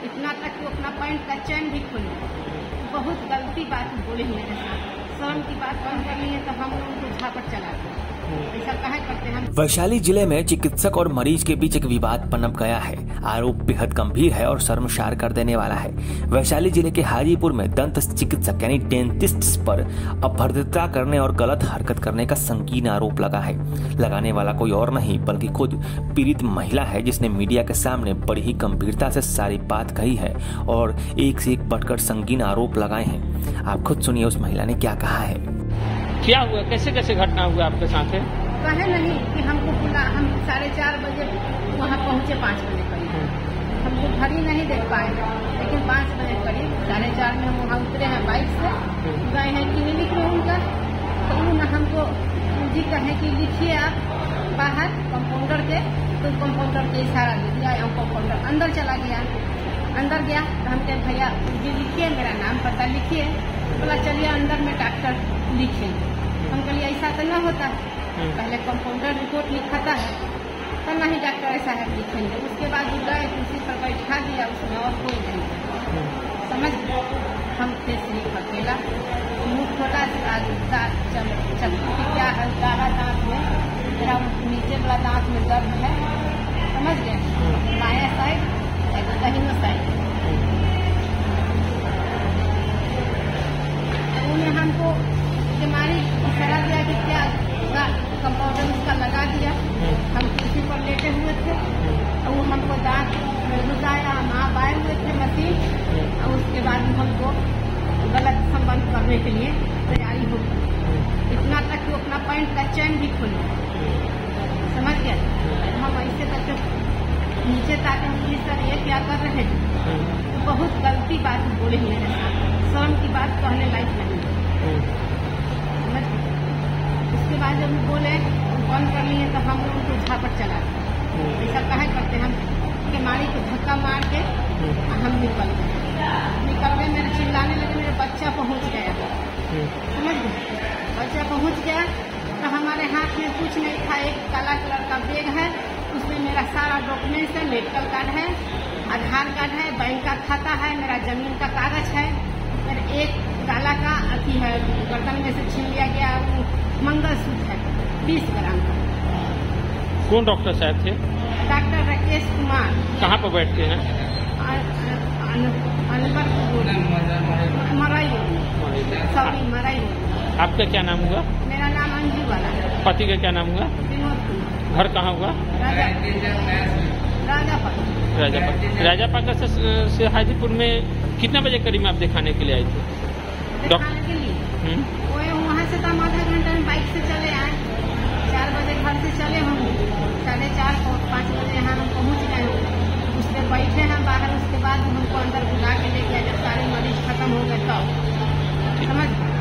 इतना तक कि अपना पैंट का चैन भी खोल लिया। बहुत गलती बात बोले मेरे साथ। शर्म की बात बंद करनी है तो हम उनको झापट चलाते हैं। ऐसा काहे करते हैं? वैशाली जिले में चिकित्सक और मरीज के बीच एक विवाद पनप गया है। आरोप बेहद गंभीर है और शर्मसार कर देने वाला है। वैशाली जिले के हाजीपुर में दंत चिकित्सक यानी डेंटिस्ट पर अभद्रता करने और गलत हरकत करने का संगीन आरोप लगा है। लगाने वाला कोई और नहीं बल्कि खुद पीड़ित महिला है, जिसने मीडिया के सामने बड़ी ही गंभीरता से सारी बात कही है और एक से एक बढ़कर संगीन आरोप लगाए हैं। आप खुद सुनिए उस महिला ने क्या कहा है। क्या हुआ, कैसे कैसे घटना हुआ आपके साथ है? कहे नहीं कि हमको बुला, हम 4:30 बजे वहाँ पहुँचे, 5 बजे करीब। हमको घर ही नहीं देख पाए, लेकिन 5 बजे करीब 4:30 में हम वहाँ उतरे हैं बाइक से, गए हैं क्लिनिक में उनका। तो उन्होंने हमको जी कहे कि लिखिए आप बाहर कंपाउंडर के, तो कंपाउंडर के इशारा दे दिया और कंपाउंडर अंदर चला गया। अंदर गया तो हम कहे भैया जी लिखिए, मेरा नाम पता लिखिए। बोला चलिए अंदर में डॉक्टर लिखेंगे। हम कहिए ऐसा तो न होता, पहले कंपाउंडर रिपोर्ट लिखाता है तो ना ही डॉक्टर ऐसा है लिखेंगे। उसके बाद गए कुर्सी पर बैठा दिया, उसमें और खोल देंगे। समझ हम थे सिर्फ अकेला, मुँह खोला, चक्कू की क्या है दारा दांत में, मेरा नीचे वाला दांत में दर्द है, समझ गए, बाया साइड दाहिना साइड। उन्हें हमको बीमारी इशारा दिया कि क्या कंपाउंडर उसका लगा दिया। हम कुर्सी पर लेटे हुए थे और वो हमको दांत में घुसाया, वहाँ बाए हुए थे मशीन, और उसके बाद हमको गलत संबंध करने के लिए तैयारी हो गई। इतना तक कि अपना पैंट का चैन भी खोल लिया। समझ गया? हम ऐसे तक नीचे ताके पुलिस सर ये क्या कर रहे हैं? बहुत गलती बात बोले मेरे साथ। शर्म की बात कहने लायक नहीं। उसके बाद जब बोले बंद कर लिए तो हम उनको झापट चलाते हैं। ऐसा काहे करते हैं? हम बीमारी को धक्का मार के हम निकल गए। मेरे चिल्लाने लगे, मेरे बच्चा पहुंच गया। समझ गए? बच्चा पहुंच गया तो हमारे हाथ में कुछ नहीं था। एक काला कलर का बैग है, उसमें मेरा सारा डॉक्यूमेंट्स है, मेडिकल कार्ड है, आधार कार्ड है, बैंक का खाता है, मेरा जमीन का कागज है, फिर एक काला का अथी है, बर्तन में से छीन लिया गया मंगलसूत्र है 20 ग्राम का। कौन डॉक्टर साहब थे? डॉक्टर राकेश कुमार। कहाँ पर बैठते हैं? मराई। आपका क्या नाम हुआ? मेरा नाम अंजू वाला है। पति का क्या नाम हुआ? विनोद कुमार। घर कहाँ हुआ? राजापाका से हाजीपुर में कितना बजे करीब में आप दिखाने के लिए आए थे? दिखाने के लिए वहाँ से तो हम आधा घंटा में बाइक से चले आए। 4 बजे घर से चले हम, 4:30 5 बजे यहाँ हम पहुँच गए। उस पर बैठे हैं बाहर। उसके बाद हमको अंदर बुला के ले गया जब सारे मरीज खत्म हो गए तब। समझ